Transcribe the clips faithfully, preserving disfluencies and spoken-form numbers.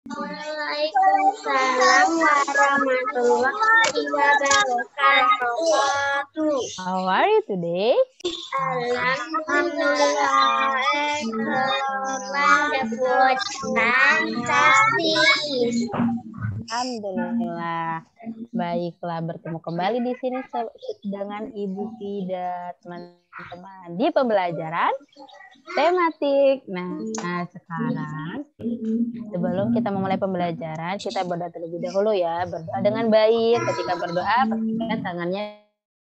Waalaikumsalam warahmatullahi wabarakatuh. How are you today? Alhamdulillah, excellent, wonderful, fantastic. Alhamdulillah. Baiklah, bertemu kembali di sini dengan Ibu Fida, teman-teman, di pembelajaran tematik. Nah, nah, sekarang sebelum kita memulai pembelajaran, kita berdoa terlebih dahulu ya. Berdoa dengan baik. Ketika berdoa, pastikan tangannya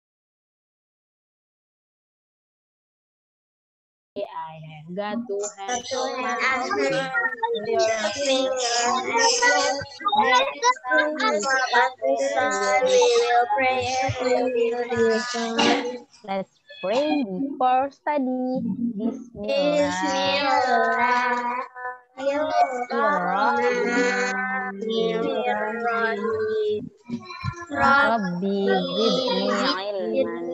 I have got to have Let's pray before study. Bismillahirrahmanirrahim. Rabbi zidni ilman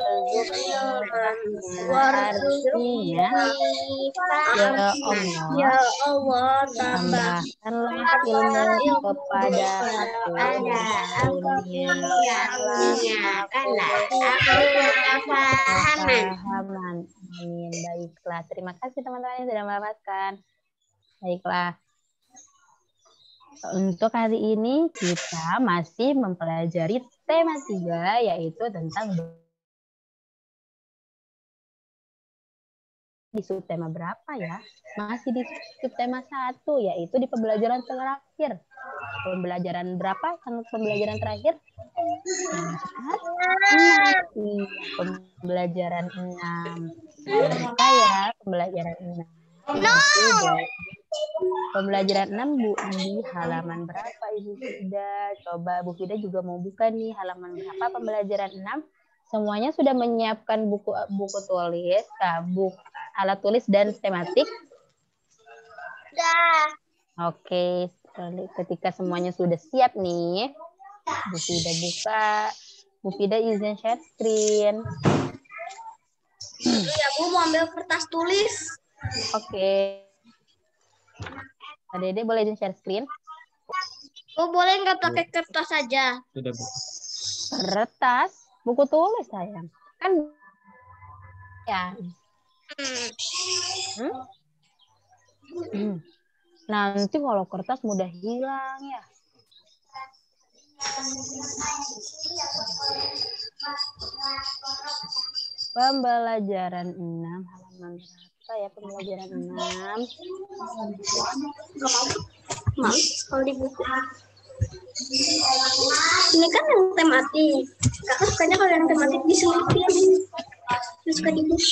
warzuqni. Artinya, ya Allah, tambahkanlah ilmu kepada aku ya Allah, kefahaman. Amin. Baiklah, terima kasih teman-teman yang sudah mendapatkan. Baiklah. Untuk hari ini kita masih mempelajari tema tiga, yaitu tentang di subtema berapa ya? Masih di subtema satu, yaitu di pembelajaran terakhir. Pembelajaran berapa? Pembelajaran terakhir? Enam. Pembelajaran enam. Berapa ya pembelajaran enam? Pembelajaran enam Bu di halaman berapa Ibu Fida? Coba Bu Fida juga mau buka nih halaman berapa pembelajaran enam. Semuanya sudah menyiapkan buku buku tulis, buku alat tulis dan tematik. Sudah. Oke, ketika semuanya sudah siap nih, Bu Fida buka. Bu Fida izin share screen. Ya, Bu mau ambil kertas tulis. Oke. Dede boleh izin share screen? Oh, boleh nggak pakai kertas saja? Sudah, Bu. Kertas, buku tulis sayang. Kan ya. Hmm? Hmm. Nanti kalau kertas mudah hilang ya. Pembelajaran enam halaman berapa ya pembelajaran enam? Mau kalau di buku. Ini kan yang tematik. Kakak sukanya kalau yang tematik diselipin. Suka di buku.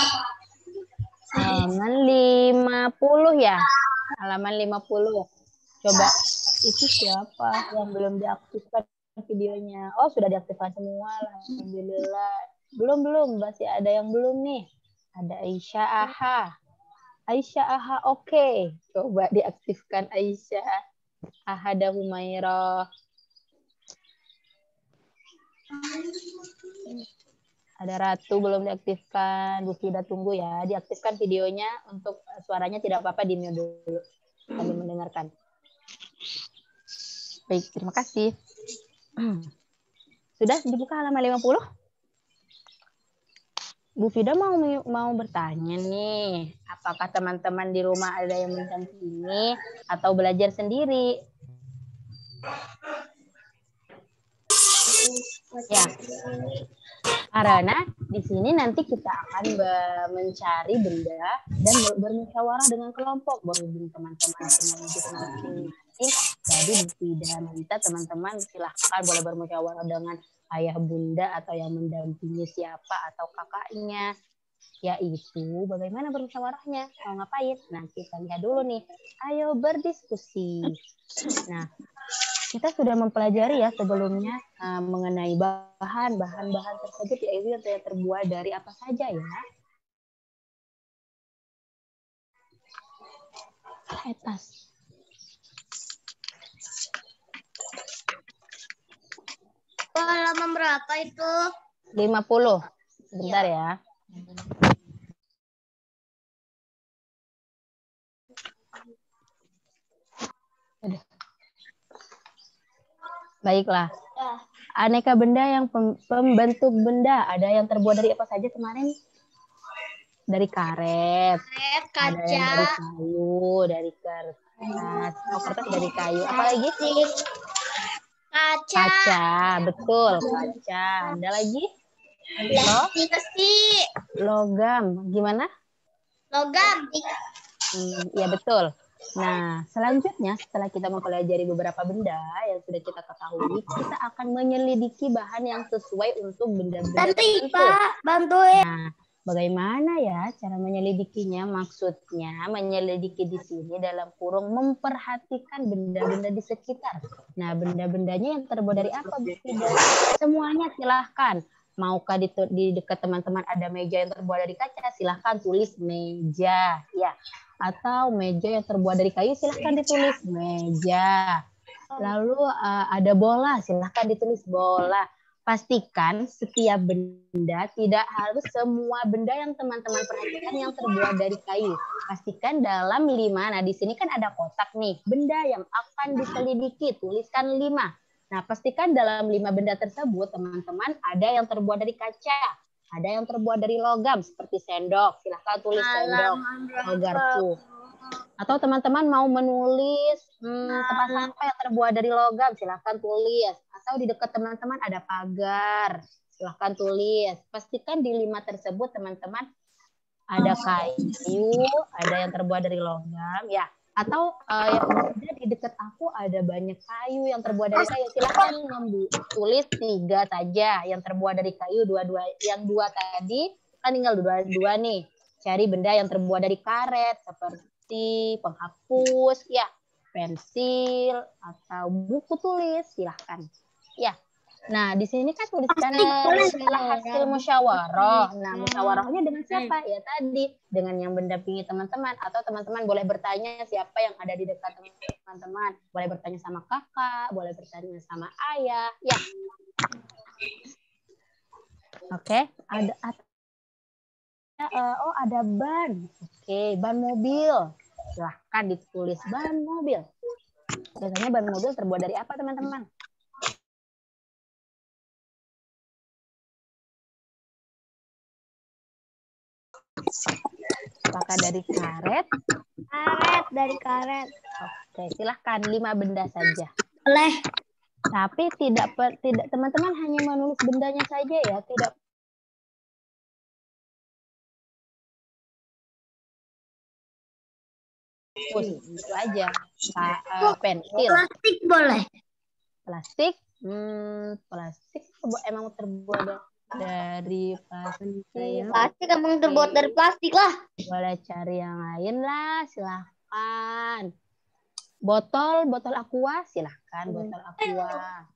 Halaman lima puluh ya. Halaman lima puluh. Coba itu siapa yang belum diaktifkan videonya? Oh, sudah diaktifkan semua. Alhamdulillah. Belum belum, masih ada yang belum nih. Ada Aisyah Aha. Aisyah Aha oke. Okay. Coba diaktifkan Aisyah. Ahada Humairah. Ada Ratu belum diaktifkan. Bu Fida tunggu ya. Diaktifkan videonya untuk suaranya tidak apa-apa di mute dulu. Sambil mendengarkan. Baik, terima kasih. Sudah dibuka halaman lima puluh? Bu Fida mau mau bertanya nih, apakah teman-teman di rumah ada yang mendampingi atau belajar sendiri? Ya, karena di sini nanti kita akan mencari benda dan bermusyawarah dengan kelompok, berhubung teman-teman punya wujud masing-masing. Jadi Bu Fida minta teman-teman silahkan boleh bermusyawarah dengan ayah bunda atau yang mendampingi siapa atau kakaknya, yaitu bagaimana bermusyawarahnya, mau ngapain? Nah kita lihat dulu nih, ayo berdiskusi. Nah kita sudah mempelajari ya sebelumnya uh, mengenai bahan bahan-bahan tersebut, yaitu yang terbuat dari apa saja ya. Etas. Halaman berapa itu? lima puluh. Sebentar ya. Ada. Baiklah. Aneka benda yang pem- pembentuk benda. Ada yang terbuat dari apa saja kemarin? Dari karet. Karet, Ada yang dari kaca, kayu, dari kertas. Oh, kertas dari kayu. Apa lagi? kaca, Kaca. Betul, kaca. Ada lagi? Lo? besi, Logam. Gimana? logam, Hmm, ya betul. Nah, selanjutnya setelah kita mempelajari beberapa benda yang sudah kita ketahui, kita akan menyelidiki bahan yang sesuai untuk benda-benda tertentu. Pak, bantuin. Nah, bagaimana ya cara menyelidikinya? Maksudnya menyelidiki di sini dalam kurung memperhatikan benda-benda di sekitar. Nah, benda-bendanya yang terbuat dari apa, Bu Fida? Semuanya silahkan. Maukah di, di dekat teman-teman ada meja yang terbuat dari kaca? Silahkan tulis meja, ya. Atau meja yang terbuat dari kayu, silahkan ditulis meja. Lalu uh, ada bola, silahkan ditulis bola. Pastikan setiap benda, tidak harus semua benda yang teman-teman perhatikan yang terbuat dari kayu. Pastikan dalam lima, nah di sini kan ada kotak nih, benda yang akan diselidiki, tuliskan lima. Nah pastikan dalam lima benda tersebut teman-teman ada yang terbuat dari kaca, ada yang terbuat dari logam seperti sendok, silahkan tulis sendok atau garpu. Atau teman-teman mau menulis hmm, tempat sampah yang terbuat dari logam, silahkan tulis. Atau di dekat teman-teman ada pagar, silahkan tulis. Pastikan di lima tersebut teman-teman ada kayu, ada yang terbuat dari logam, ya. Atau uh, yang di dekat aku ada banyak kayu yang terbuat dari kayu, silahkan tulis tiga saja yang terbuat dari kayu, dua-dua, yang dua tadi kan tinggal dua-dua nih. Cari benda yang terbuat dari karet seperti penghapus, ya, pensil atau buku tulis, silahkan. Ya. Nah, di sini kan tulisannya setelah hasil musyawarah. Nah, musyawarahnya dengan siapa? Ya tadi, dengan yang mendampingi teman-teman. Atau teman-teman boleh bertanya siapa yang ada di dekat teman-teman. Boleh bertanya sama kakak, boleh bertanya sama ayah. Ya. Oke, ada, ada uh, oh ada ban. Oke, ban mobil. Silahkan ditulis ban mobil. Biasanya ban mobil terbuat dari apa, teman-teman? Apakah dari karet? Karet, dari karet. Oke, silahkan lima benda saja. Boleh. Tapi tidak tidak teman-teman hanya menulis bendanya saja ya, tidak fokus itu aja. Uh, pensil. Plastik boleh. Plastik, hmm, plastik emang terbuat dari plastik. Plastik emang terbuat dari plastik lah. Boleh cari yang lain lah, silahkan. Botol, botol aqua, silahkan botol aqua.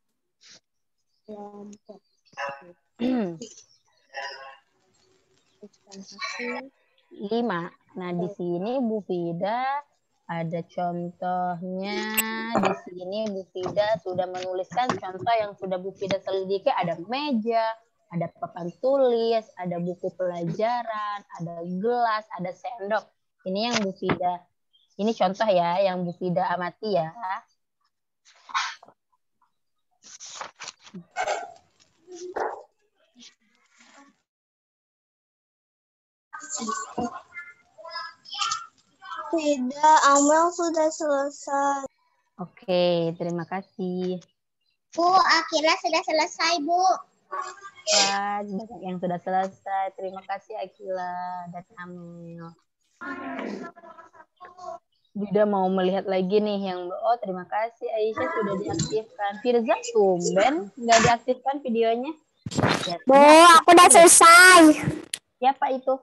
Lima. Nah di sini Bu Fida ada contohnya. Di sini Bu Fida sudah menuliskan contoh yang sudah Bu Fida selidiki. Ada meja, ada papan tulis, ada buku pelajaran, ada gelas, ada sendok. Ini yang Bu Fida. Ini contoh ya yang Bu Fida amati ya. Tidak, Amel sudah selesai. Oke, terima kasih. Bu, akhirnya sudah selesai, Bu. Wah, banyak yang sudah selesai. Terima kasih Akila dan Amel. Juga mau melihat lagi nih yang oh terima kasih Aisyah sudah diaktifkan. Firza tumben nggak diaktifkan videonya. Ya, Bu, aku udah selesai. Siapa itu?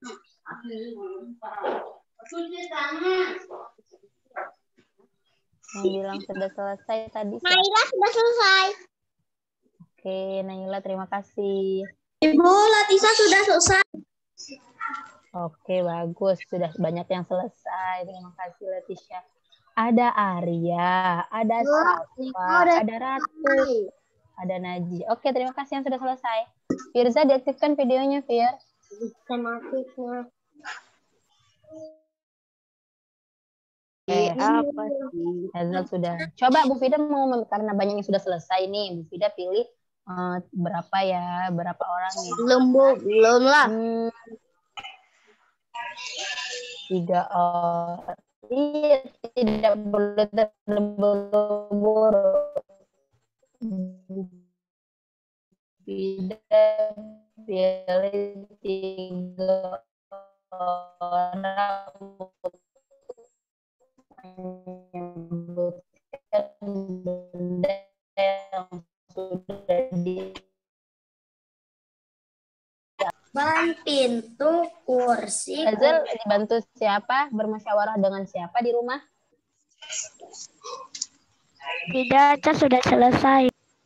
Yang bilang sudah selesai tadi. Naila sudah selesai. Oke, Naila terima kasih. Ibu, Latisa sudah selesai. Oke, bagus. Sudah banyak yang selesai. Terima kasih, Leticia. Ada Arya, ada Safa, ada Ratu, ada Naji. Oke, terima kasih yang sudah selesai. Firza, diaktifkan videonya, Fir. Tematiknya. Apa sih? Hazel sudah. Coba Bu Fida mau, karena banyak yang sudah selesai nih. Bu Fida pilih uh, berapa ya? Berapa orang ya? Belum, Bu. Belum lah. Hmm, tiga orang. Iya, tidak boleh terburu-buru. Tidak pilih tiga orang menyebutkan benda yang sudah di Ban, pintu, kursi. Hazel dibantu siapa? Bermusyawarah dengan siapa di rumah? Tidak, Ca sudah selesai.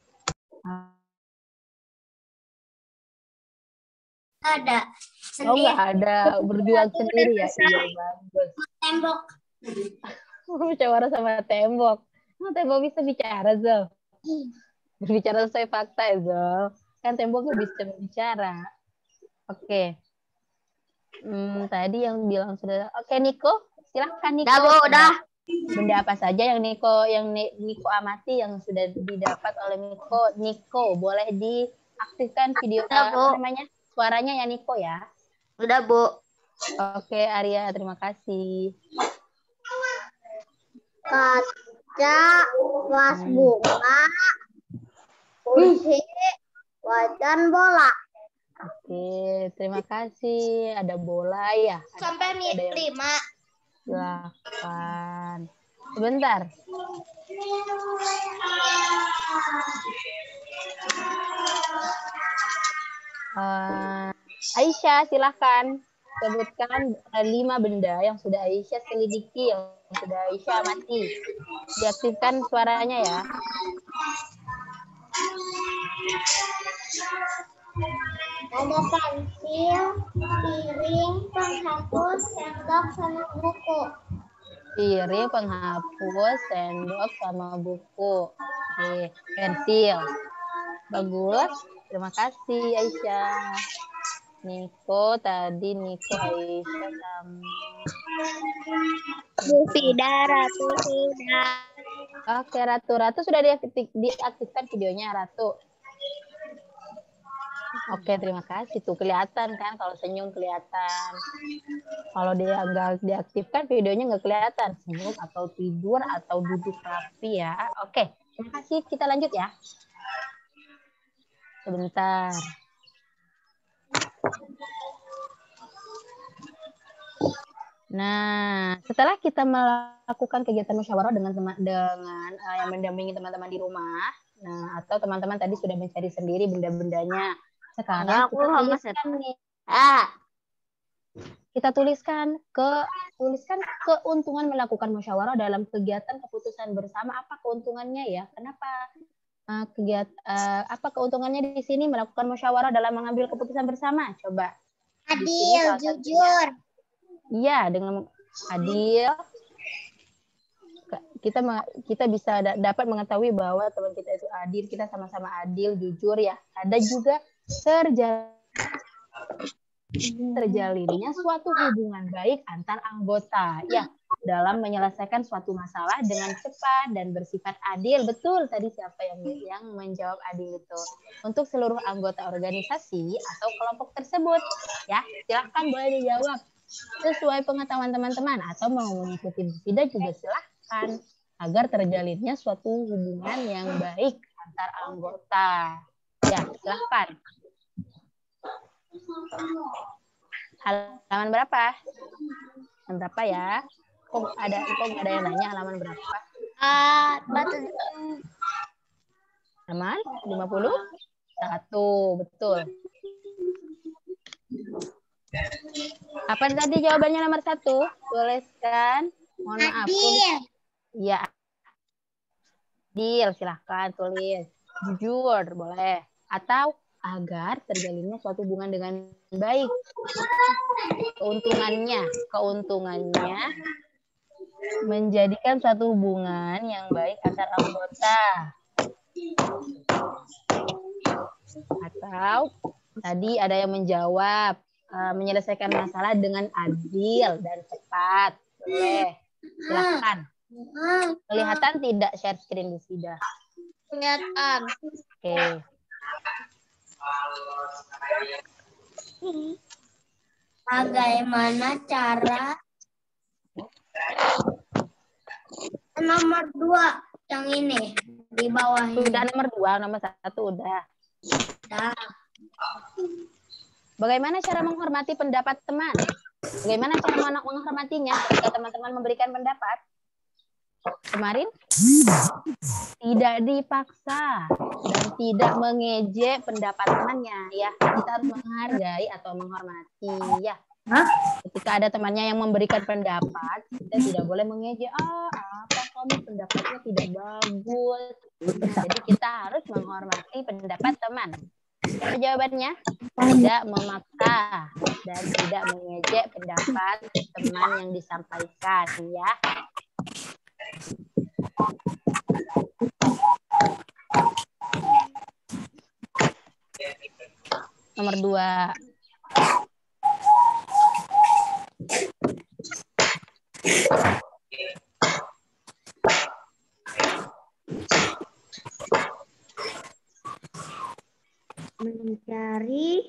Ada. Oh, nggak ada, berjuang sendiri ya? Iya, bagus. Tembok. Musyawarah sama tembok. Oh, tembok bisa bicara, Zal. Berbicara sesuai fakta, Zal. Kan tembok nggak bisa berbicara. Oke. Hmm, tadi yang bilang sudah. Oke, Niko, silahkan Niko. Udah, Bu, udah. Benda apa saja yang Niko yang Niko amati yang sudah didapat oleh Niko? Niko, boleh diaktifkan video Udah, Bu. apa namanya? Suaranya ya Niko ya. Udah, Bu. Oke, Arya, terima kasih. Kaca, vas bunga, kursi, wajan bola. Oke, terima kasih. Ada bola ya. Sampai nih lima. Silakan. Sebentar. Uh, Aisyah, silahkan sebutkan lima benda yang sudah Aisyah selidiki, yang sudah Aisyah amati. Diaktifkan suaranya ya. Ada pensil, piring, penghapus, sendok, sama buku. Piring, penghapus, sendok, sama buku. Oke, pensil. Bagus. Terima kasih Aisyah. Niko tadi Niko Aisyah sama Bu Fida, Ratu Fida. Oke, Ratu. Ratu sudah diaktif, diaktifkan videonya, Ratu. Oke, terima kasih. Tuh kelihatan kan kalau senyum kelihatan. Kalau dia nggak diaktifkan videonya nggak kelihatan. Senyum atau tidur atau duduk rapi ya. Oke, terima kasih. Kita lanjut ya. Sebentar. Nah, setelah kita melakukan kegiatan musyawarah dengan teman dengan uh, yang mendampingi teman-teman di rumah, nah atau teman-teman tadi sudah mencari sendiri benda-bendanya. Sekarang kita tuliskan nih. Ah. Kita tuliskan ke tuliskan keuntungan melakukan musyawarah dalam kegiatan keputusan bersama. Apa keuntungannya ya? Kenapa uh, kegiatan uh, apa keuntungannya di sini melakukan musyawarah dalam mengambil keputusan bersama? Coba. Adil, jujur. Iya, dengan adil kita kita bisa dapat mengetahui bahwa teman kita itu adil, kita sama-sama adil, jujur ya. Ada juga terjadi terjalinnya suatu hubungan baik antar anggota ya dalam menyelesaikan suatu masalah dengan cepat dan bersifat adil. Betul tadi siapa yang yang menjawab adil itu? Untuk seluruh anggota organisasi atau kelompok tersebut. Ya, silahkan boleh dijawab sesuai pengetahuan teman-teman atau mau mengikuti Fida juga silahkan agar terjalinnya suatu hubungan yang baik antar anggota. Ya, silahkan. Halaman berapa? Halaman berapa ya? Kok ada kok nggak ada yang nanya halaman berapa? Ah, batu. Halaman lima puluh satu, betul. Apa tadi jawabannya nomor satu? Tuliskan. Mohon maaf. Tulis. Iya. Adil, silahkan tulis. Jujur, boleh. Atau agar terjalinnya suatu hubungan dengan baik. Keuntungannya, keuntungannya menjadikan suatu hubungan yang baik antar anggota. Atau tadi ada yang menjawab uh, menyelesaikan masalah dengan adil dan cepat. Boleh. Silahkan. Kelihatan tidak share screen Bu Fida? Kelihatan. Oke. Bagaimana cara nomor dua yang ini di bawah ini? Sudah nomor dua, nomor satu udah. Nah, Bagaimana cara menghormati pendapat teman? Bagaimana cara menghormatinya ketika teman-teman memberikan pendapat? Kemarin tidak dipaksa dan tidak mengejek pendapat temannya ya. Kita harus menghargai atau menghormati ya. Ketika ada temannya yang memberikan pendapat, kita tidak boleh mengejek. Ah, apa kamu pendapatnya tidak bagus. Jadi kita harus menghormati pendapat teman. Apa jawabannya? Tidak memaksa dan tidak mengejek pendapat teman yang disampaikan ya. Nomor dua. mencari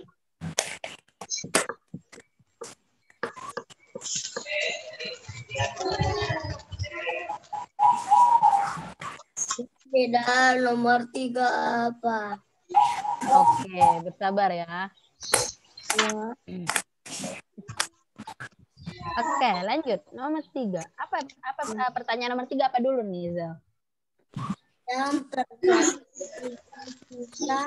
beda nomor tiga apa? Oke, bersabar ya. Ya. Oke, lanjut. Nomor tiga. Apa apa uh, pertanyaan nomor tiga apa dulu nih, Zal? Yang terjadi kita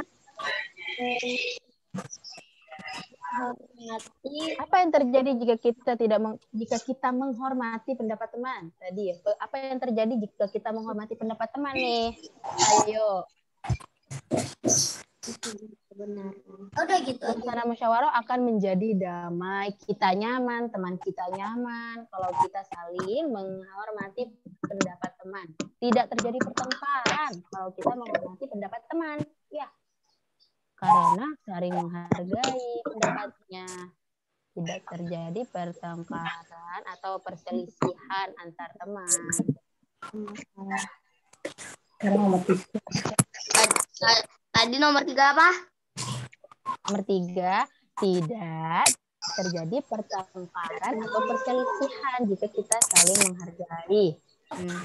menghormati. Apa yang terjadi jika kita tidak meng, jika kita menghormati pendapat teman? Tadi ya. Apa yang terjadi jika kita menghormati pendapat teman nih? Ayo. Benar. Udah gitu aja. Suasana musyawarah akan menjadi damai, kita nyaman, teman kita nyaman. Kalau kita saling menghormati pendapat teman, tidak terjadi pertengkaran. Kalau kita menghormati pendapat teman, ya, karena saling menghargai pendapatnya, tidak terjadi pertengkaran atau perselisihan antar teman. Tadi nomor tiga apa? Nomor tiga, tidak terjadi pertengkaran atau perselisihan jika kita saling menghargai. Hmm.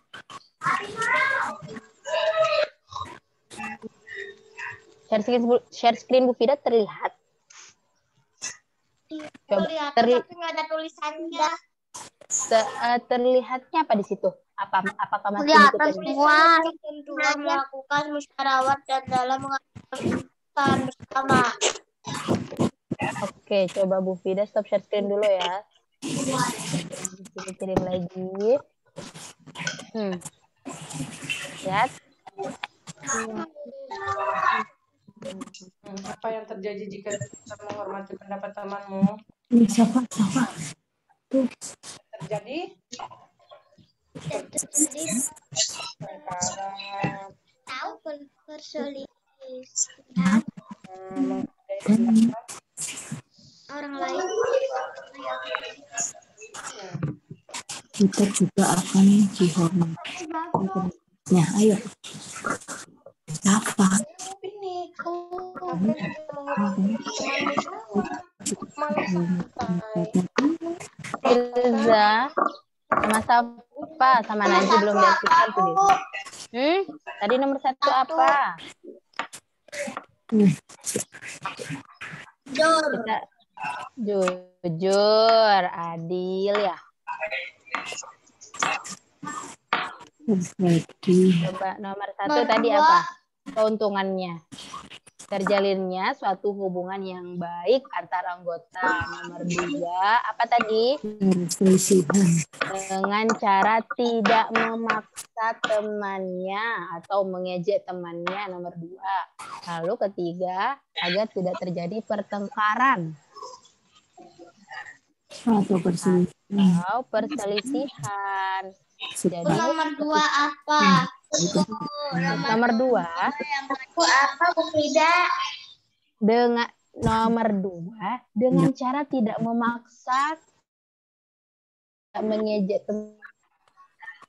Share screen, share screen Bu Fida terlihat? Coba Terlihat, terli tapi nggak ada tulisannya. Te, uh, terlihatnya apa di situ? Apa apakah masih Kelihatan buku semua ketentuan melakukan musyawarah dan dalam mengajukan bersama. Oke, coba Bu Fida stop share screen dulu ya. Kita kirim lagi. Hmm. Lihat. Apa yang terjadi jika kita menghormati pendapat temanmu? Ini siapa? Siapa? Tuh. Terjadi? Jadi Sekarang tahu perselisihan orang lain. Kita juga akan dihormati. Nah, ayo. Apa? ini kalau malah santai. Ilza sama Safa sama Najib belum diaktifkan tuh dia. Hmm? Tadi nomor satu apa? Jujur. Kita jujur, adil ya. Coba nomor satu tadi apa? Keuntungannya. Terjalinnya suatu hubungan yang baik antar anggota. Nomor dua, apa tadi? Dengan cara tidak memaksa temannya atau mengejek temannya. Nomor dua. Lalu ketiga, agar tidak terjadi pertengkaran atau perselisihan. atau perselisihan. Jadi Nomor dua apa? nomor dua, Apa Bu Fida? dengan nomor dua dengan cara tidak memaksa, tidak mengejek teman.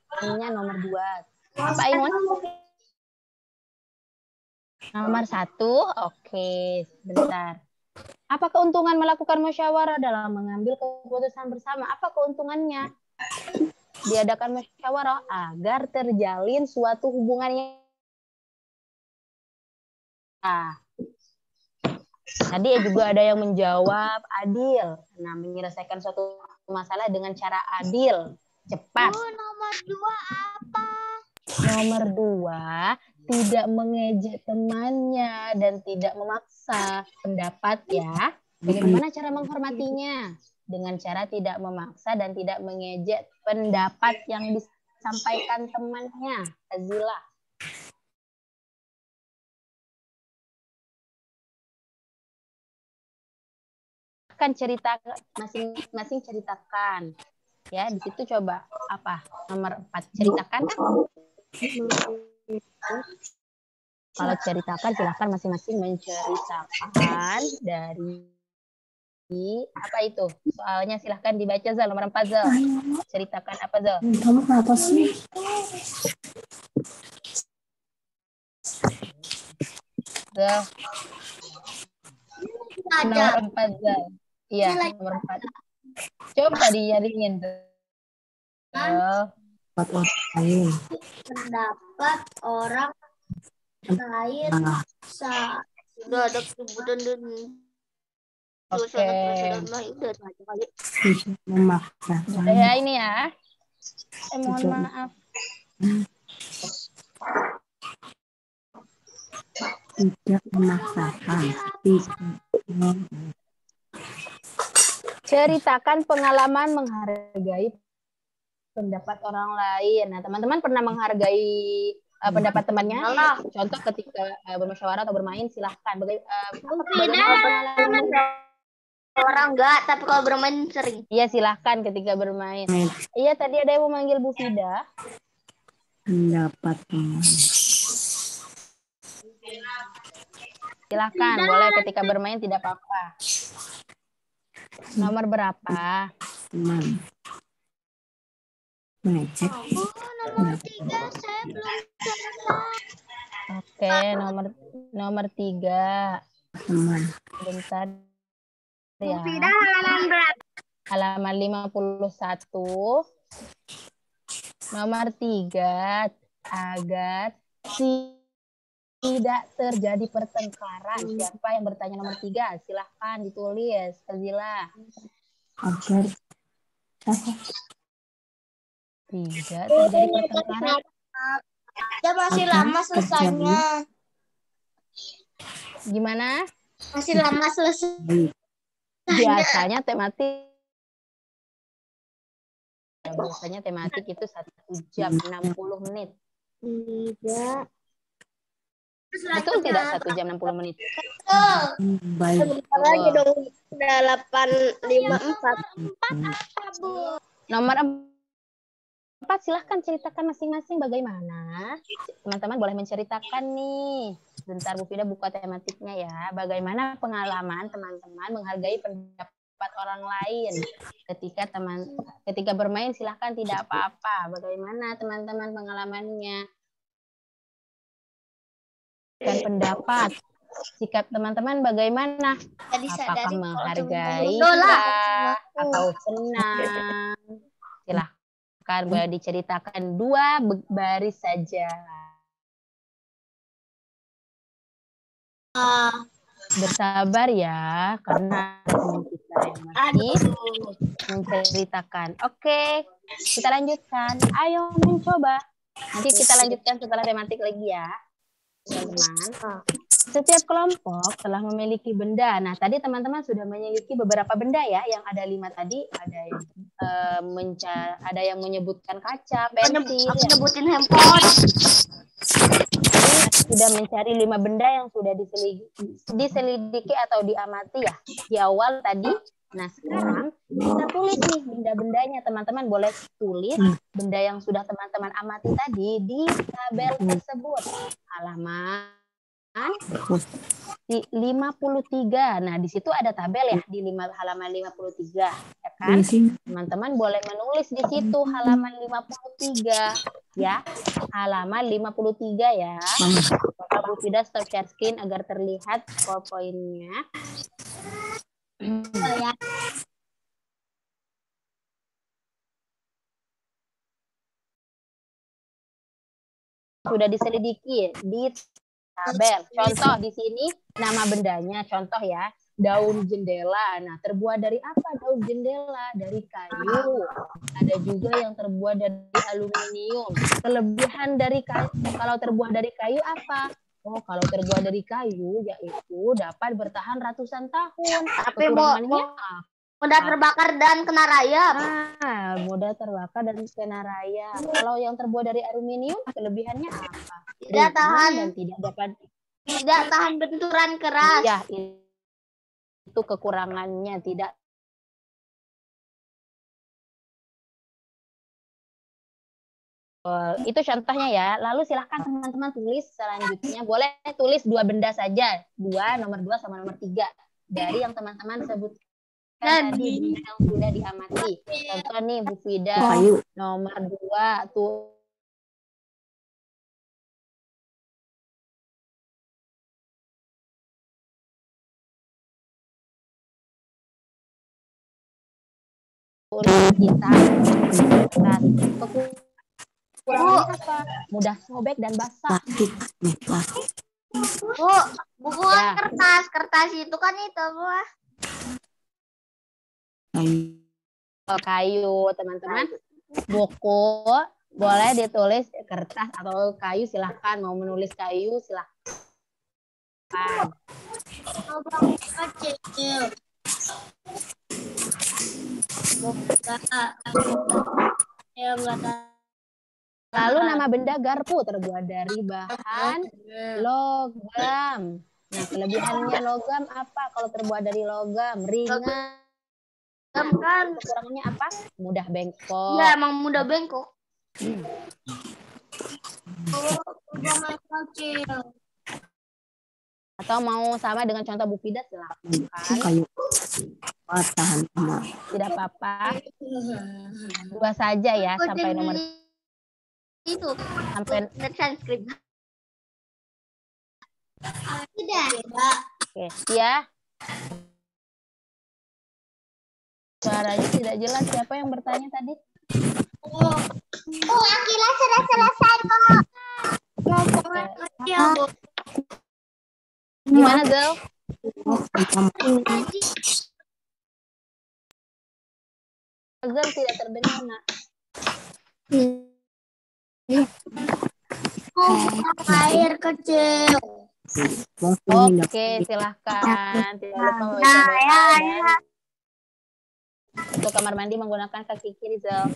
Ininya nomor dua. Apa Ingun? Nomor satu. Oke, bentar. Apa keuntungan melakukan musyawarah dalam mengambil keputusan bersama? Apa keuntungannya? Diadakan musyawarah agar terjalin suatu hubungan yang ah. Tadi juga ada yang menjawab adil. Nah, menyelesaikan suatu masalah dengan cara adil, cepat. Oh, nomor dua apa? Nomor dua, tidak mengejek temannya dan tidak memaksa pendapat ya. Bagaimana cara menghormatinya? Dengan cara tidak memaksa dan tidak mengejek pendapat yang disampaikan temannya. Azila. Kan cerita masing-masing ceritakan. Ya, di situ coba apa? Nomor empat, ceritakan. Kalau ceritakan silahkan masing-masing menceritakan dari apa itu? Soalnya silahkan dibaca Zal, nomor empat Zal. Ceritakan apa Zal? Kamu kenapa sih? Zal. Nomor empat Zal. Iya, nomor empat. Coba diyaringin tuh. Empat orang lain. Pendapat orang lain saat Sudah ada kebutuhan dan Oke. udah kali. Tidak memaksakan. Ya ini ya. Eh, mohon Tidak. maaf. Tidak memaksakan. Tidak. Ceritakan pengalaman menghargai pendapat orang lain. Nah, teman-teman pernah menghargai uh, pendapat temannya? Contoh ketika uh, bermusyawarah atau bermain, silahkan. Baga uh, bagaimana pengalaman? Orang enggak, tapi kalau bermain sering. Iya, silahkan ketika bermain. Iya, tadi ada yang memanggil Bu Fida. Pendapat teman. Silahkan, boleh ketika bermain tidak apa-apa. Nomor berapa? Teman. Mengecek. Oh, nomor tiga saya belum selesai. Oke, nomor nomor tiga. Teman. Bentar ya. halaman berapa? Halaman lima puluh satu. Nomor tiga, agar tidak terjadi pertengkaran. Siapa yang bertanya nomor tiga? Silahkan ditulis, Fazila. Agar apa? Tidak terjadi pertengkaran. ya masih Agar lama selesainya. Gimana? Masih lama selesai. Baik. Biasanya tematik biasanya tematik itu satu jam enam puluh menit. Tidak. Betul tidak satu jam enam puluh menit? Baik. Sebentar lagi dong. Delapan lima empat. Nomor empat, silahkan ceritakan masing-masing bagaimana. Teman-teman boleh menceritakan nih. Bentar Bu Fida buka tematiknya ya. Bagaimana pengalaman teman-teman menghargai pendapat orang lain ketika teman ketika bermain, silahkan tidak apa-apa. Bagaimana teman-teman pengalamannya? Dan pendapat sikap teman-teman bagaimana? Apakah menghargai kah? Atau senang? Silahkan boleh diceritakan dua baris saja. Bersabar ya, karena teman kita yang masih menceritakan. Oke, kita lanjutkan. Ayo mencoba. Nanti kita lanjutkan setelah tematik lagi ya, teman-teman. Setiap kelompok telah memiliki benda. Nah, tadi teman-teman sudah memiliki beberapa benda ya, yang ada lima tadi. Ada yang uh, menca- ada yang menyebutkan kaca, pensil. Aku nyebutin handphone. Sudah mencari lima benda yang sudah diselidiki, diselidiki atau diamati ya di awal tadi. Nah, sekarang kita tulis nih benda-bendanya. Teman-teman boleh tulis benda yang sudah teman-teman amati tadi di tabel tersebut. Halaman lima puluh tiga. Nah, di situ ada tabel ya di lima, halaman lima puluh tiga, ya kan? Di sini. Teman-teman boleh menulis di situ halaman lima puluh tiga, ya. Halaman lima puluh tiga ya. Maka Bu Fida stop share screen agar terlihat PowerPoint-nya. Sudah diselidiki di tabel. Contoh di sini nama bendanya, contoh ya, daun jendela. Nah, terbuat dari apa daun jendela? Dari kayu. Ada juga yang terbuat dari aluminium. Kelebihan dari kayu, kalau terbuat dari kayu apa? Oh, kalau terbuat dari kayu yaitu dapat bertahan ratusan tahun. Tapi Kekurangannya mau apa? mudah terbakar dan kena rayap. Ah, mudah terbakar dan kena rayap. Kalau yang terbuat dari aluminium, kelebihannya apa? Tidak Ringan tahan, dan tidak dapat. tidak tahan benturan keras. Ya, itu kekurangannya, tidak. Uh, itu contohnya ya. Lalu silahkan teman-teman tulis selanjutnya. Boleh tulis dua benda saja, dua, nomor dua sama nomor tiga dari yang teman-teman sebutkan tadi benda yang sudah diamati. Contoh nih Bu Fida, Kayu. nomor dua tuh. Kita kekurangannya apa? Mudah sobek dan basah. Plastik. Nih, plastik. Bu, buku kan Ya. kertas, kertas itu kan itu Bu. Kayu. Kayu, teman-teman. Buku boleh ditulis kertas atau kayu, silahkan. Mau menulis kayu, silahkan. Kecil. Lalu nama benda garpu terbuat dari bahan logam. Nah, kelebihannya logam apa? Kalau terbuat dari logam, ringan. Kan Kekurangannya apa? Mudah bengkok. ya emang mudah bengkok. Atau mau sama dengan contoh Bu Fida, silahkan. Kayu. Oh, tahan lama. Tidak apa-apa. Dua saja ya sampai nomor Itu sampai. transkrip. Tidak. Oke, ya. Suaranya tidak jelas. Siapa yang bertanya tadi? Oh, Akila sudah selesai kok. Gimana, Del? Azal tidak terdengar, Nak. Air kecil. Oke, silahkan. Tidak lupa membaca doa dan untuk kamar mandi menggunakan kaki kiri, Zal.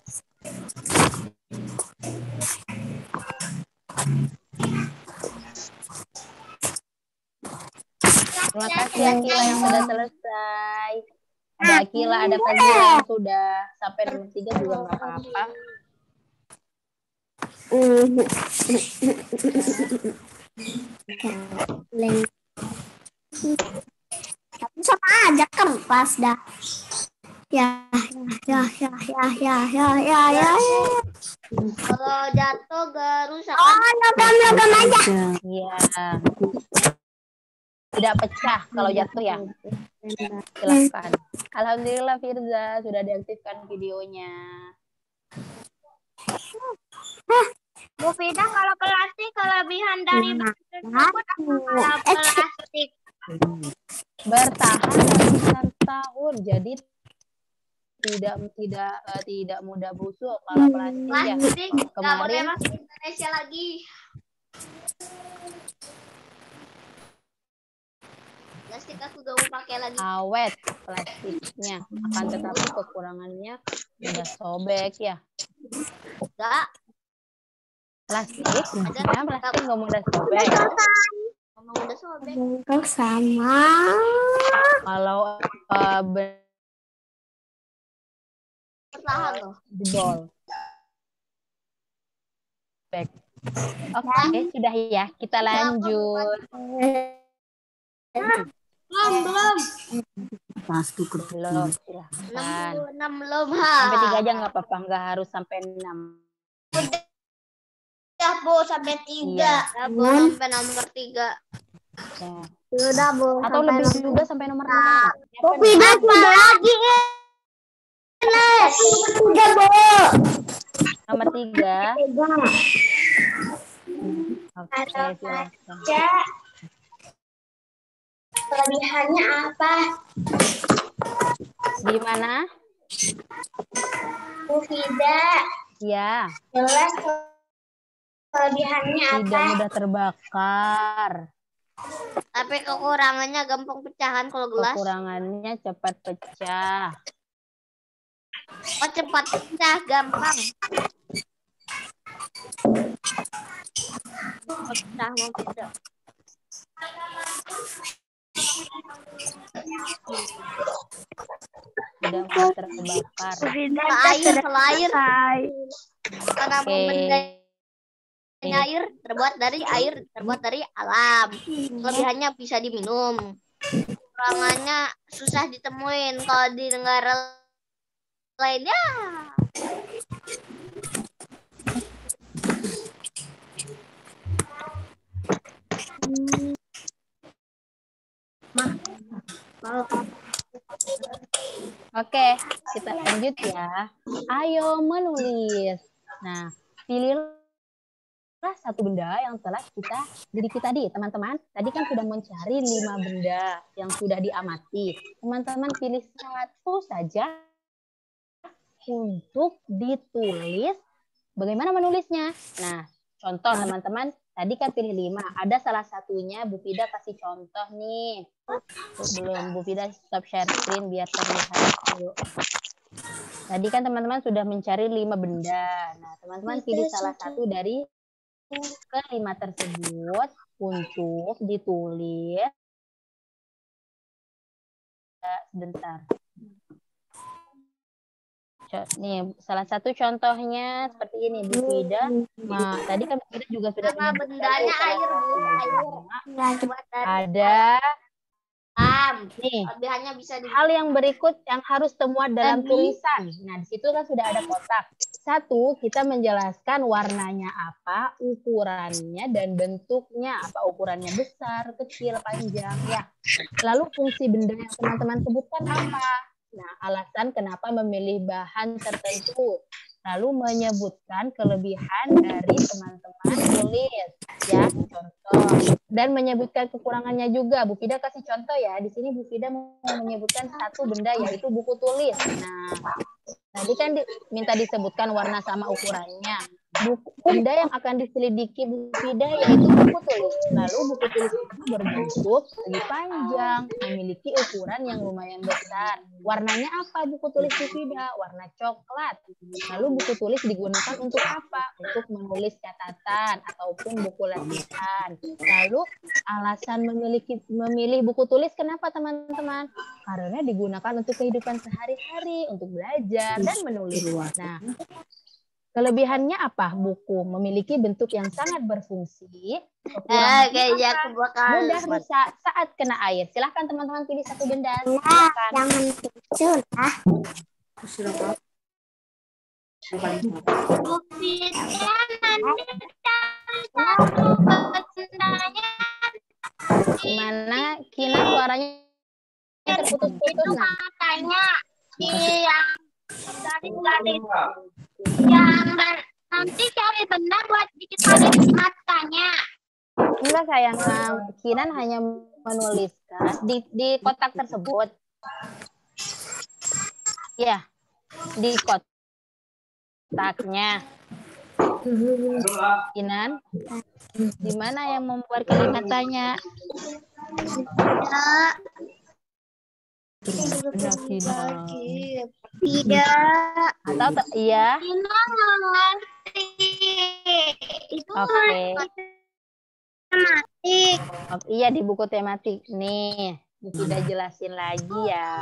Terima kasih Akila yang sudah selesai. Ada Akila, ada Fazila yang sudah sampai nomor tiga juga nggak apa-apa. Tapi sama aja kempas dah. Ya, ya, ya, ya, ya, ya, ya, ya. Kalau jatuh gak rusak. Oh, logam-logam aja. Iya. Tidak pecah kalau jatuh ya. Silakan. Alhamdulillah Firza sudah diaktifkan videonya. Bu Fida, kalau plastik kelebihan dari bahan tersebut apa kalau plastik? Bertahan ratusan tahun, jadi tidak tidak uh, tidak mudah busuk kalau plastik ya. Plastik nggak boleh Kemarin masuk Indonesia lagi. Plastik aku gak mau pakai lagi. awet plastiknya, akan tetapi kekurangannya mudah sobek ya. Enggak. Plastik, ada plastik nggak mudah sobek. Emang udah sobek. Bengkok sama. Kalau uh, Perlahan loh. jebol. Baik. Oke, sudah ya. Kita lanjut. Belum, belum. Pasti Belum, enam silahkan. puluh enam belum. Sampai tiga aja nggak apa-apa, nggak harus sampai enam. Udah, Bu, sampai tiga. Iya. Ya, Bu, sampai nomor tiga. Ya. Sudah, Bu. Atau lebih juga sampai nomor enam. Bu, pindah sudah lagi. Tiga, Bu. Nomor tiga. Oke, Atau silakan. kaca. Kelebihannya apa? Gimana? Bu Fida, Ya, jelas kelebihannya apa? tidak mudah terbakar. Tapi kekurangannya gampang pecahan kalau gelas. Kekurangannya cepat pecah. Oh, cepat pecah, gampang. Pecah mau tidak? Tidak mudah terbakar. Air, air. Karena Oke. benda air terbuat dari air, terbuat dari alam. Kelebihannya bisa diminum. Kekurangannya susah ditemuin. Kalau di negara lainnya Oke, kita lanjut ya. Ayo menulis. Nah, pilihlah satu benda yang telah kita didik tadi, teman-teman. Tadi kan sudah mencari lima benda yang sudah diamati. Teman-teman pilih satu saja untuk ditulis. Bagaimana menulisnya? Nah, contoh teman-teman, tadi kan pilih lima. Ada salah satunya Bu Fida kasih contoh nih. Belum, Bu Fida stop share screen biar terlihat dulu. Tadi kan teman-teman sudah mencari lima benda. Nah, teman-teman pilih salah satu dari kelima tersebut untuk ditulis. Sebentar. Nih, salah satu contohnya seperti ini, Bu Fida. Nah, tadi kan Bu Fida juga sudah nama bendanya air, Bu. Air. Ada Am. nih. Kelebihannya bisa di Hal yang berikut yang harus temuan dalam Tadi. tulisan. Nah, di situ kan sudah ada kotak. Satu, kita menjelaskan warnanya apa, ukurannya, dan bentuknya. Apa ukurannya besar, kecil, panjang, ya. Lalu fungsi benda yang teman-teman sebutkan apa? Nah, alasan kenapa memilih bahan tertentu. Lalu menyebutkan kelebihan dari teman-teman tulis, ya, contoh. Dan menyebutkan kekurangannya juga. Bu Fida kasih contoh ya. Di sini Bu Fida mau menyebutkan satu benda yaitu buku tulis. Nah, tadi kan di, minta disebutkan warna sama ukurannya. Buku, benda yang akan diselidiki Bu Fida yaitu buku tulis. Lalu buku tulis itu berbentuk lebih panjang, memiliki ukuran yang lumayan besar. Warnanya apa buku tulis Bu Fida? Warna coklat. Lalu buku tulis digunakan untuk apa? Untuk menulis catatan ataupun buku latihan. Lalu alasan memiliki memilih buku tulis kenapa teman-teman? Karena digunakan untuk kehidupan sehari-hari, untuk belajar dan menulis. Nah, kelebihannya apa? Buku memiliki bentuk yang sangat berfungsi. Eh, kayaknya aku bakal Mudah rusak saat kena air. Silahkan teman-teman pilih satu benda. Silahkan. jangan sudah. Gimana? Kina suaranya terputus-putus. Nah, Katanya yang dari dari yang nanti cari benda buat dikitalin matanya. enggak sayang. Nah, Kinan hanya menuliskan di di kotak tersebut. Ya, di kotaknya. Kinan, di mana yang membuat kalimatnya? Benar, Kinan. Tidak. Atau te- iya? Tidak mengerti. Itu Oke. tematik. Oh, iya di buku tematik nih. Bu Fida jelasin lagi ya.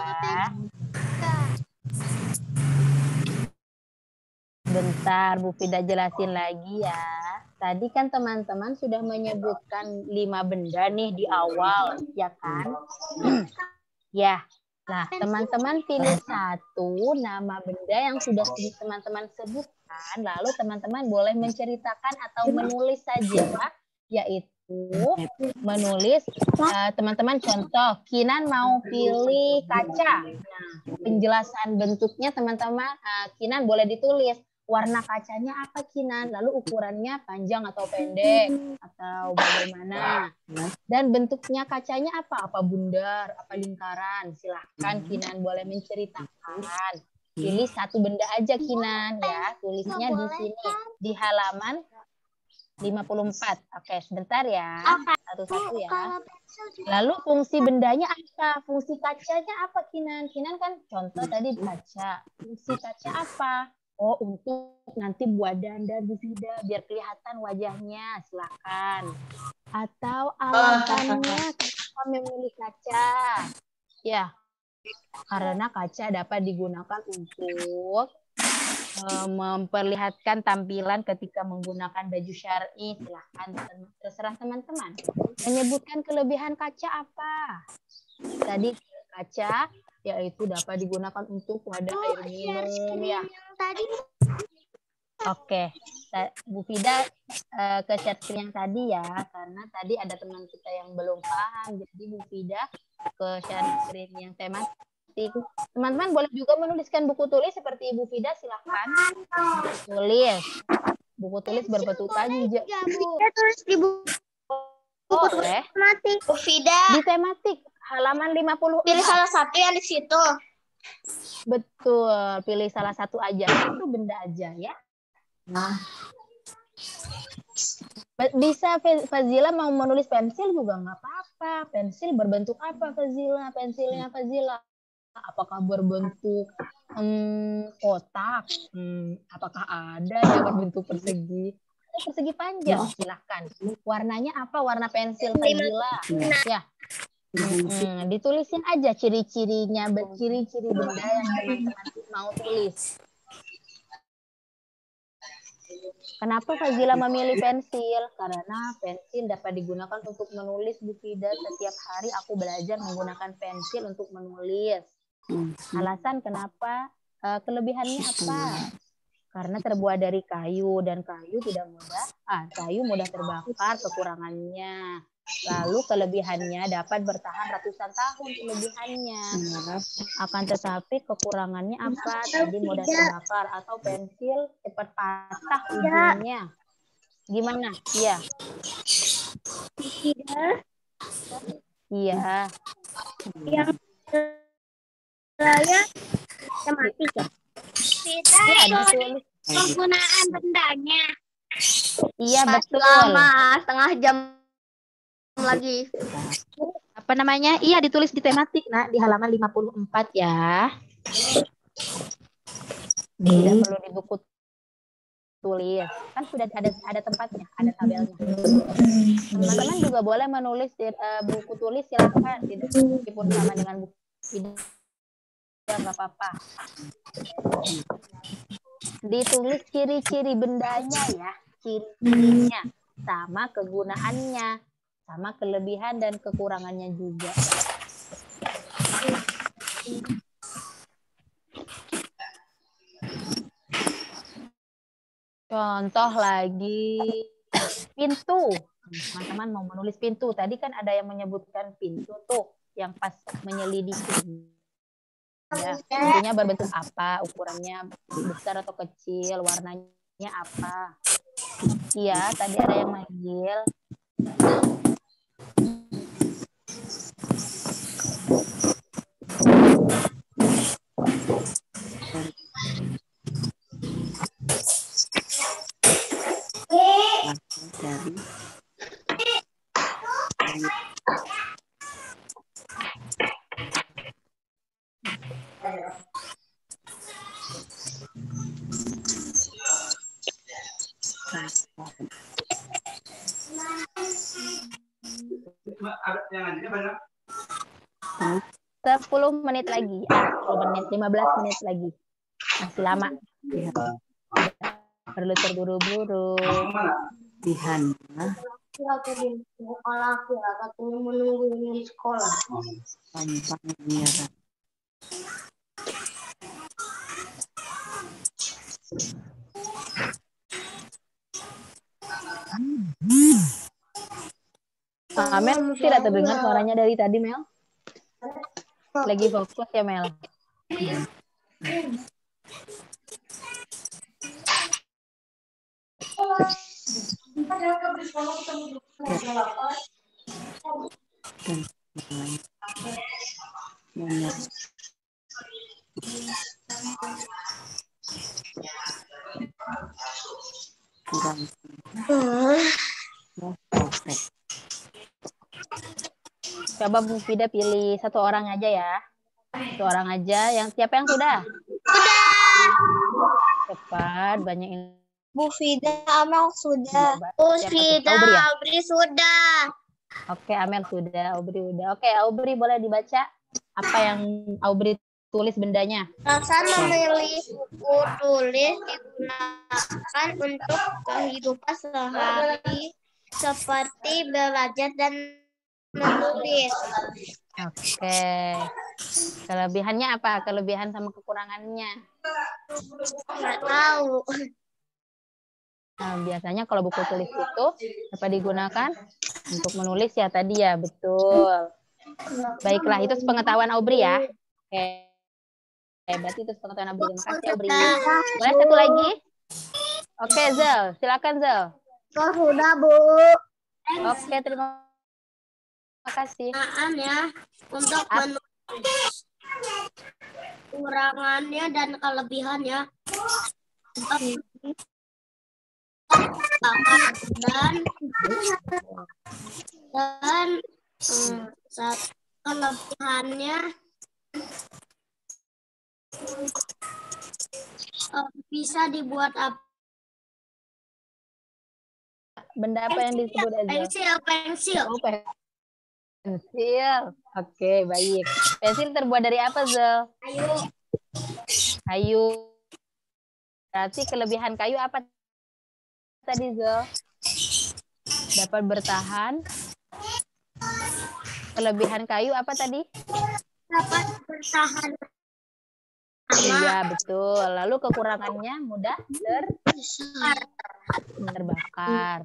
Bentar, Bu Fida jelasin lagi ya. tadi kan teman-teman sudah menyebutkan lima benda nih di awal, ya kan? Ya. Nah, teman-teman pilih satu nama benda yang sudah teman-teman sebutkan, lalu teman-teman boleh menceritakan atau menulis saja, yaitu menulis teman-teman uh, contoh, Kinan mau pilih kaca. Nah, penjelasan bentuknya teman-teman, uh, Kinan boleh ditulis. Warna kacanya apa Kinan? Lalu ukurannya panjang atau pendek atau bagaimana? Dan bentuknya kacanya apa? Apa bundar, apa lingkaran? Silahkan Kinan boleh menceritakan. Pilih satu benda aja Kinan ya. Tulisnya di sini di halaman lima puluh empat. Oke, sebentar ya. Satu-satu ya. Lalu fungsi bendanya apa? Fungsi kacanya apa Kinan? Kinan kan contoh tadi kaca. Fungsi kaca apa? Oh, untuk nanti buat dandan Bu Fida biar kelihatan wajahnya, silakan. Atau alasannya kenapa memilih kaca? Ya, karena kaca dapat digunakan untuk uh, memperlihatkan tampilan ketika menggunakan baju syar'i. Silakan, terserah teman-teman. Menyebutkan kelebihan kaca apa? Tadi kaca yaitu dapat digunakan untuk wadah oh, air minum ya. Tadi. Oke, Bu Fida uh, ke share screen yang tadi ya, karena tadi ada teman kita yang belum paham, jadi Bu Fida ke share screen yang tematik. Teman-teman boleh juga menuliskan buku tulis seperti Ibu Fida, silakan tulis. Buku tulis berbentuk panjang. Tulis di buku boleh. Tematik. Bu Fida. Di tematik. Halaman lima puluh. Pilih salah satu yang di situ. Betul, pilih salah satu aja. Itu benda aja ya. Nah. Bisa Fazila mau menulis pensil juga nggak apa-apa. Pensil berbentuk apa Fazila? Pensilnya Fazila. Apakah berbentuk hmm, kotak? Hmm, apakah ada yang berbentuk persegi? Persegi panjang, silahkan. Warnanya apa? Warna pensil Fazila. Ya. Hmm, ditulisin aja ciri-cirinya, ciri-ciri benda yang teman-teman mau tulis. Kenapa Fazila memilih pensil? Karena pensil dapat digunakan untuk menulis Bu Fida. Setiap hari aku belajar menggunakan pensil untuk menulis. Alasan kenapa? Uh, kelebihannya apa? Karena terbuat dari kayu dan kayu tidak mudah. Ah, kayu mudah terbakar. Kekurangannya. Lalu kelebihannya dapat bertahan ratusan tahun kelebihannya. Akan tetapi kekurangannya apa? Tadi mudah terbakar atau pensil cepat patah ujungnya. Gimana? Iya. Iya. Yang saya tematik ya. Tidak tulis penggunaan bendanya. Iya betul. Lama setengah jam lagi. Apa namanya? Iya ditulis di tematik, Nak, di halaman lima puluh empat ya. Tidak perlu di buku tulis. Kan sudah ada ada tempatnya, ada tabelnya. Teman-teman juga boleh menulis di uh, buku tulis, silakan. Meskipun sama dengan buku ini ya nggak apa-apa. Ditulis ciri-ciri bendanya ya, ciri-cirinya sama kegunaannya. Sama kelebihan dan kekurangannya juga. Contoh lagi, pintu. Teman-teman mau menulis pintu. Tadi kan ada yang menyebutkan pintu tuh, yang pas menyelidiki. Ya, pintunya berbentuk apa, ukurannya besar atau kecil, warnanya apa. Iya, tadi ada yang manggil. sepuluh menit lagi, sepuluh menit, lima belas menit lagi. Masih lama. Perlu terburu-buru. Kelebihannya Aku di sekolah aku ya, katanya menunggu di sekolah. gampang menyerah. Ah, Mel tidak terdengar suaranya dari tadi, Mel. Lagi fokus ya, Mel. Dan menyerah. Kurang perfect. Coba Bu Fida pilih satu orang aja ya. Satu orang aja. Yang siapa yang sudah? Cepat, banyak ini. Bu Fida, Amel sudah. Coba. Bu Siapa tuh? Fida, Aubri ya? Aubri sudah. Oke, Amel sudah, Aubri udah. Oke, Aubri boleh dibaca apa yang Aubri tulis bendanya. Rasa memilih buku tulis digunakan untuk kehidupan sehari seperti belajar dan menulis. Oke. Kelebihannya apa? Kelebihan sama kekurangannya. Nggak tahu. Nah, biasanya kalau buku tulis itu apa digunakan untuk menulis ya tadi ya, betul. Baiklah, itu pengetahuan Aubri ya. Oke. Oke, berarti itu pengetahuan Aubri. Terima kasih Aubri. Boleh satu lagi? Oke, Zel. Silakan Zel. Oh, sudah, Bu. Oke, terima kasih. Penggunaan ya untuk menulis kekurangannya dan kelebihannya dan dan hmm, saat kelebihannya eh, bisa dibuat apa? Benda apa yang disebut Zel? Pensil, pensil. Oh, pensil. Oke, baik. Pensil terbuat dari apa, Zel? Ayo. Kayu. Berarti kelebihan kayu apa tadi, Zel? Dapat bertahan. Kelebihan kayu apa tadi? Dapat bertahan. Iya, betul. Lalu kekurangannya mudah ter terbakar.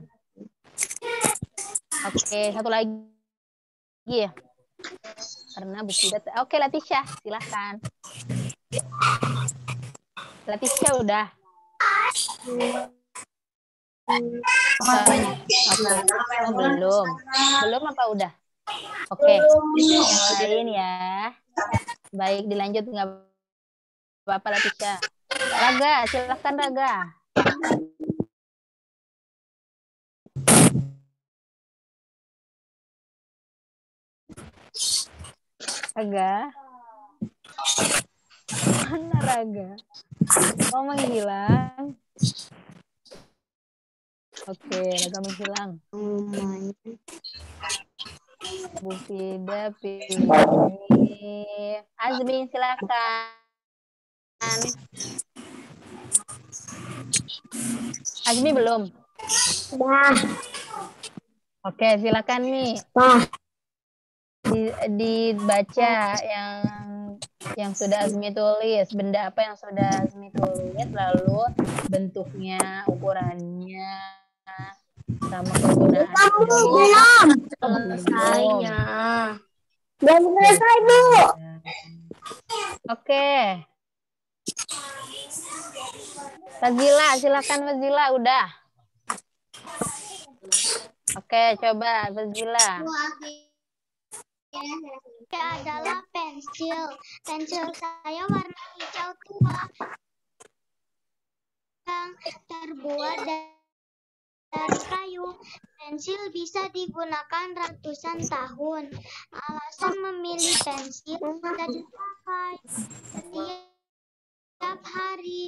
Oke, satu lagi ya. Karena Bu Fida. Oke, Latisha, silakan. Latisha udah. Suaranya. Oke. Oh, belum. Belum apa udah? Oke. Yang lain ya. Baik, dilanjut nggak apa-apa Latisha. Raga, silakan Raga. Raga. Mana Raga? Oh, menghilang. Oke, Raga menghilang. Bu Fida pilih. Azmi, silakan. Azmi belum? Dah. Oke, silakan nih. Dah. Di, dibaca yang yang sudah Azmi tulis, benda apa yang sudah Azmi tulis, lalu bentuknya, ukurannya, sama penggunaannya. Belum. Selesainya. Belum selesai, Bu. Oke. Fazila, silakan Fazila, udah. Oke, coba Fazila. Ini adalah pensil. Pensil saya warna hijau tua yang terbuat dari kayu. Pensil bisa digunakan ratusan tahun. Alasan memilih pensil bisa dipakai setiap hari.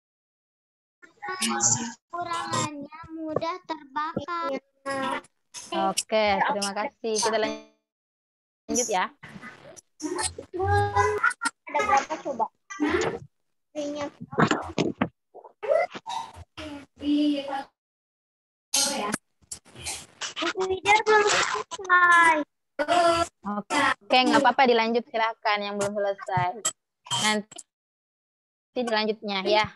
Kekurangannya mudah terbakar. Oke, terima kasih. Kita lanjut ya. Ada berapa coba? Tidak belum selesai. Oke, oke, nggak apa-apa dilanjut silakan yang belum selesai. Nanti dilanjutnya ya.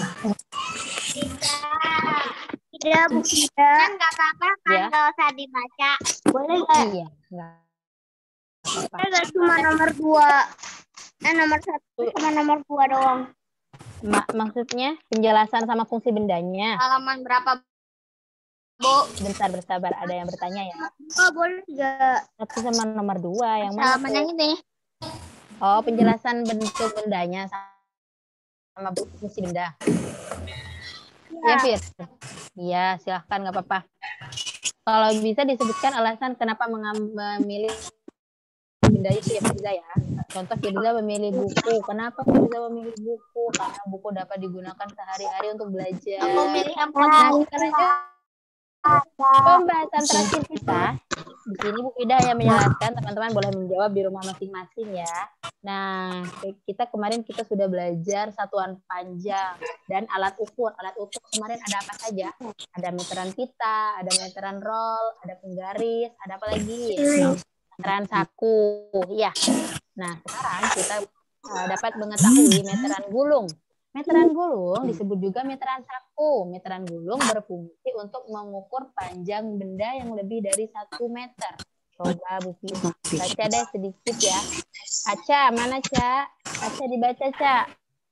Tidak, Bu Fida. Kan nggak apa-apa kan Ya. nggak usah dibaca. Boleh nggak? Iya, nggak apa-apa. Boleh nggak cuma nomor dua? Eh, nomor satu sama nomor dua doang. Ma- maksudnya penjelasan sama fungsi bendanya. Halaman berapa, Bu? Bentar bersabar, ada yang bertanya ya. Oh, boleh nggak? Satu sama nomor dua yang mana? Halaman tuh? yang ini. Oh, penjelasan bentuk bendanya sama fungsi benda. Iya, Fir. Iya, silahkan, nggak apa-apa. Kalau bisa disebutkan alasan kenapa mengam- memilih benda itu ya, Firza ya. Contoh Firza memilih buku. Kenapa Firza memilih buku? Karena buku dapat digunakan sehari-hari untuk belajar. Aku milih yang Nah, sekarang aja pembahasan terakhir kita. Di sini Bu Ida yang menjelaskan, teman-teman boleh menjawab di rumah masing-masing ya. Nah, kita kemarin kita sudah belajar satuan panjang dan alat ukur. Alat ukur kemarin ada apa saja? Ada meteran pita, ada meteran roll, ada penggaris, ada apa lagi? Meteran saku. Ya. Nah, sekarang kita uh, dapat mengetahui meteran gulung. Meteran gulung disebut juga meteran saku. Meteran gulung berfungsi untuk mengukur panjang benda yang lebih dari satu meter. Coba Bu Fi, baca deh sedikit ya. Aca, mana Ca? Aca dibaca, Ca.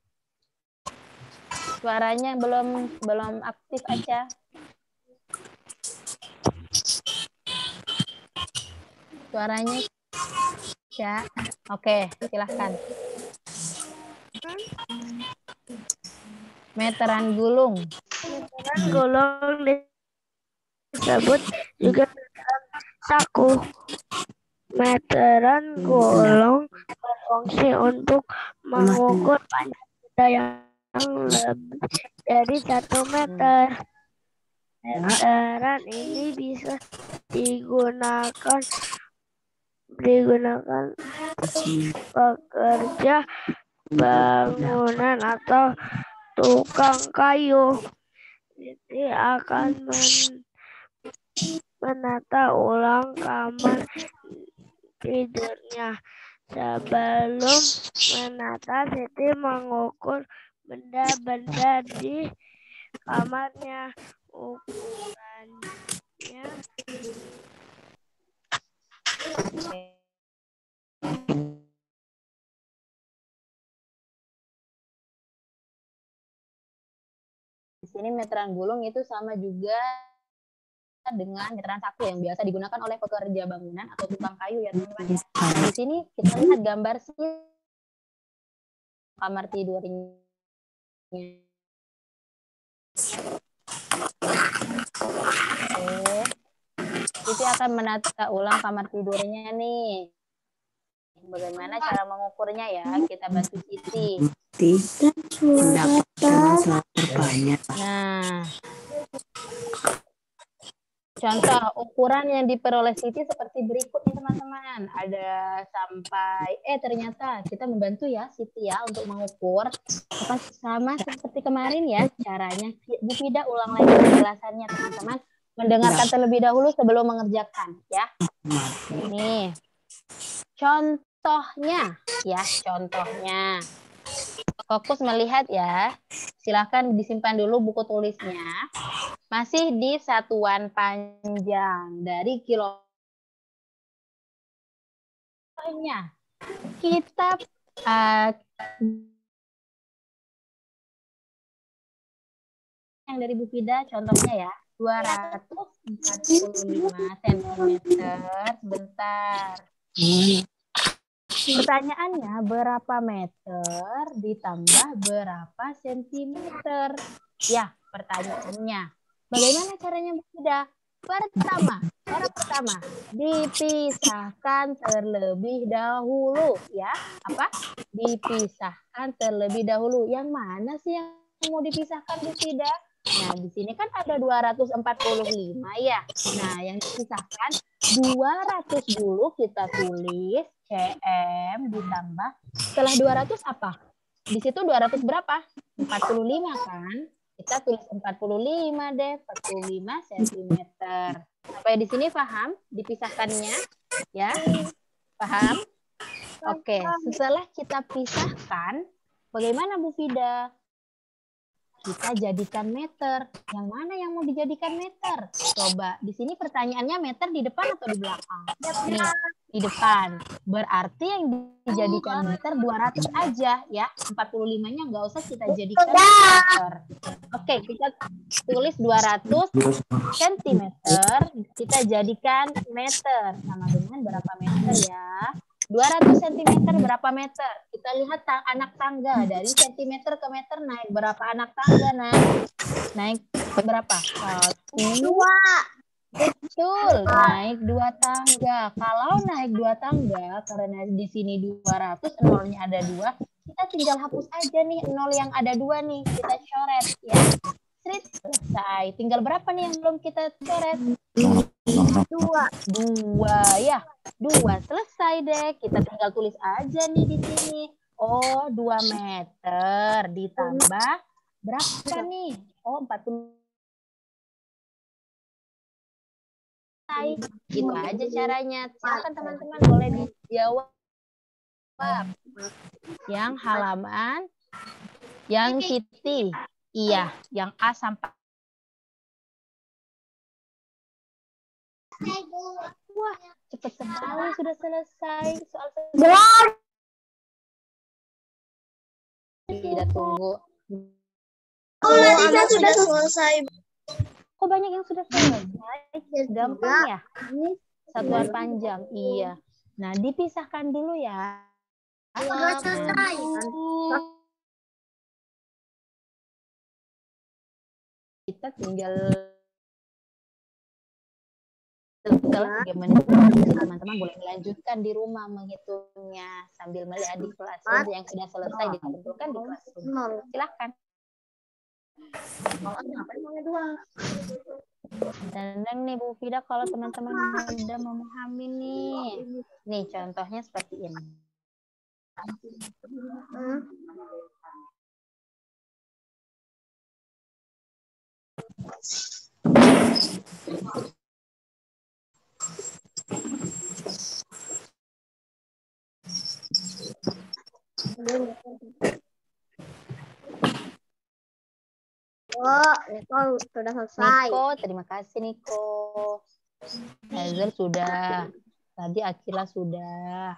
Suaranya belum belum aktif, Aca. Suaranya, Ca. Oke, silahkan. Meteran gulung. Meteran gulung disebut juga meteran saku. Meteran gulung berfungsi untuk mengukur panjang benda yang lebih dari satu meter. Meteran ini bisa digunakan digunakan pekerja bangunan atau tukang kayu. Siti akan men- menata ulang kamar tidurnya. Sebelum menata, Siti mengukur benda-benda di kamarnya. Ukurannya Di sini meteran gulung itu sama juga dengan meteran saku yang biasa digunakan oleh pekerja bangunan atau tukang kayu ya teman-teman. Nah, di sini kita lihat gambar sih kamar tidurnya. Oke. Siti akan menata ulang kamar tidurnya nih. Bagaimana cara mengukurnya ya? Kita bantu Siti. Tidak mendapatkan suara terbanyak. Nah, contoh ukuran yang diperoleh Siti seperti berikut nih teman-teman. Ada sampai, eh ternyata kita membantu ya Siti ya untuk mengukur. Apa sama seperti kemarin ya caranya. Bu Fida ulang lagi penjelasannya teman-teman. Mendengarkan terlebih dahulu sebelum mengerjakan ya. Nih, contohnya ya, contohnya. Fokus melihat ya. Silahkan disimpan dulu buku tulisnya. Masih di satuan panjang dari kilo. Kita uh, yang dari Bu Fida contohnya ya. dua ratus empat puluh lima sentimeter. Sebentar. Pertanyaannya berapa meter ditambah berapa sentimeter? Ya, pertanyaannya. Bagaimana caranya Bu Fida? Pertama, cara pertama dipisahkan terlebih dahulu ya. Apa? Dipisahkan terlebih dahulu. Yang mana sih yang mau dipisahkan Bu Fida? Nah, di sini kan ada dua ratus empat puluh lima ya. Nah, yang dipisahkan dua ratus dulu kita tulis cm ditambah setelah dua ratus apa? Di situ dua ratus berapa? empat puluh lima kan? Kita tulis empat puluh lima deh, empat puluh lima sentimeter. Sampai di sini paham dipisahkannya? Ya, paham? Oke, setelah kita pisahkan, bagaimana Bu Fida? Kita jadikan meter. Yang mana yang mau dijadikan meter? Coba, di sini pertanyaannya meter di depan atau di belakang? Nih, di depan. Berarti yang dijadikan meter dua ratus aja ya. empat puluh lima-nya nggak usah kita jadikan meter. Oke, kita tulis dua ratus sentimeter. Kita jadikan meter. Sama dengan berapa meter ya? dua ratus sentimeter berapa meter? Kita lihat ta anak tangga. Dari sentimeter ke meter naik berapa anak tangga, naik? Naik berapa? Satu. Dua. Betul, naik dua tangga. Kalau naik dua tangga, karena di sini dua ratus, nolnya ada dua, kita tinggal hapus aja nih nol yang ada dua nih. Kita coret ya. Srit, selesai. Tinggal berapa nih yang belum kita coret? Dua. Dua ya. Dua, selesai deh. Kita tinggal tulis aja nih di sini. Oh, dua meter ditambah berapa nih? Oh, empat puluh. Gitu aja caranya. Silakan teman-teman boleh dijawab. Yang halaman, yang Siti. Iya, yang A sampai. Wah, cepat sekali sudah selesai soal selesai. Tidak tunggu. Oh, Kita sudah selesai. Kok banyak yang sudah selesai? Gampang ya? Satuan panjang. Iya. Nah, dipisahkan dulu ya. Sudah selesai. Kita tinggal setelah tiga menit teman-teman boleh melanjutkan di rumah menghitungnya sambil melihat di kelas yang sudah selesai dikumpulkan di kelas. Silakan. Dan nih Bu Fida, kalau teman-teman sudah memahami nih, nih contohnya seperti ini. Oh, Niko sudah selesai. Niko, terima kasih Niko. Hazel sudah. Tadi Akila sudah.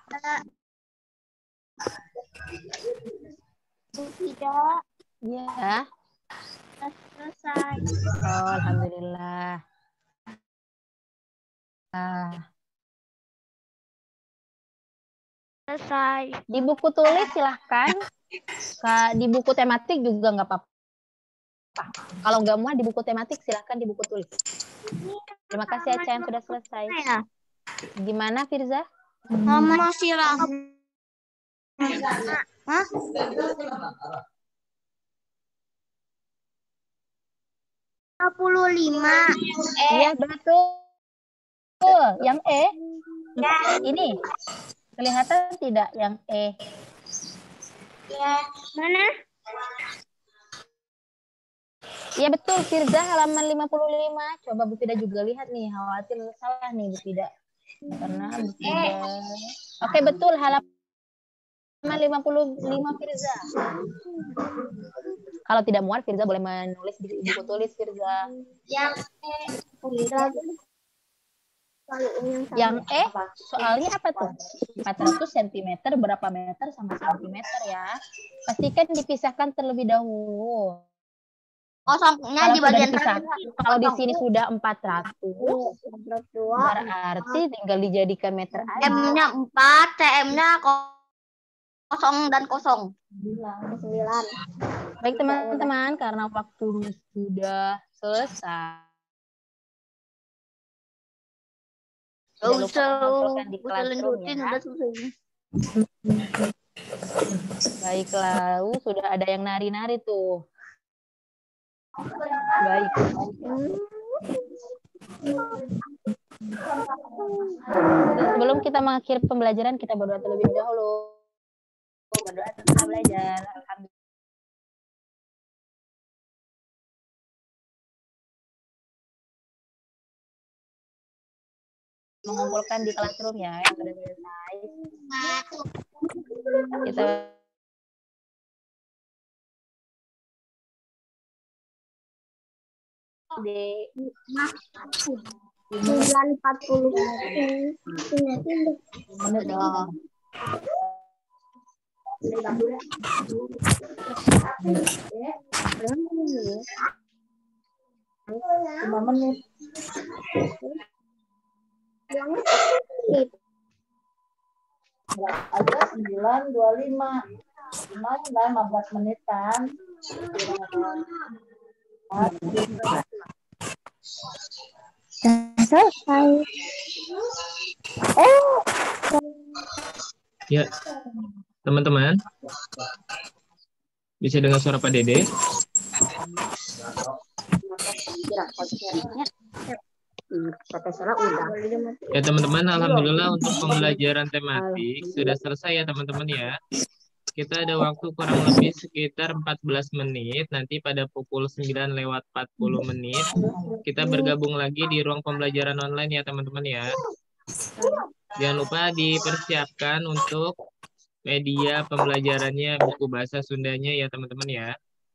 Tidak. Ya. Selesai. Oh, alhamdulillah. Ah. Selesai. Di buku tulis silahkan. Di buku tematik juga nggak apa-apa. Kalau nggak muat di buku tematik silahkan di buku tulis. Terima kasih Aca yang sudah selesai. Gimana Firza? Mama silah. Hah? lima puluh lima. Iya betul. Yang E. Ini kelihatan tidak yang E? Ya, mana? Iya betul, Firza halaman lima puluh lima. Coba Bu Fida juga lihat nih, khawatir salah nih Bu Fida. Karena Bu Fida. Oke betul, halaman lima puluh lima Firza. Kalau tidak muat Firza boleh menulis di buku tulis Firza. Yang E. Yang E soalnya apa tuh? empat ratus sentimeter berapa meter sama sentimeter ya. Pastikan dipisahkan terlebih dahulu. Kosongnya Kalau di sudah bagian dipisah, tengah. kalau di sini sudah empat ratus, berarti tinggal dijadikan meter aja. M-nya empat, C M-nya kosong dan kosong. sembilan. Baik teman-teman, karena waktunya sudah selesai. Jangan lupa mengumpulkan di classroom ya. Baiklah, uh, sudah ada yang nari-nari tuh. Baik. Sebelum kita mengakhiri pembelajaran, kita berdoa terlebih dahulu. Berdoa tentang belajar. Alhamdulillah. mengumpulkan di classroom ya yang sudah selesai. Kita di sembilan empat puluh udah. lima menit. Ada sembilan dua puluh lima. Lumayan lah lima belas menit kan. selesai. Oh, Ya, teman-teman, bisa dengar suara Pak Dede? Profesornya udah. Ya teman-teman, alhamdulillah untuk pembelajaran tematik sudah selesai ya teman-teman ya. Kita ada waktu kurang lebih sekitar empat belas menit. Nanti pada pukul sembilan lewat empat puluh menit kita bergabung lagi di ruang pembelajaran online ya teman-teman ya. Jangan lupa dipersiapkan untuk media pembelajarannya, buku bahasa Sundanya ya teman-teman ya.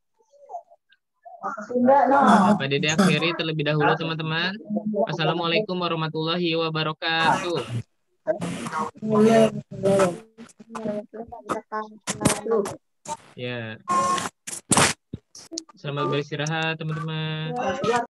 Nah, Pak Dede akhiri terlebih dahulu teman-teman. Assalamualaikum warahmatullahi wabarakatuh. Ya. Selamat beristirahat teman-teman.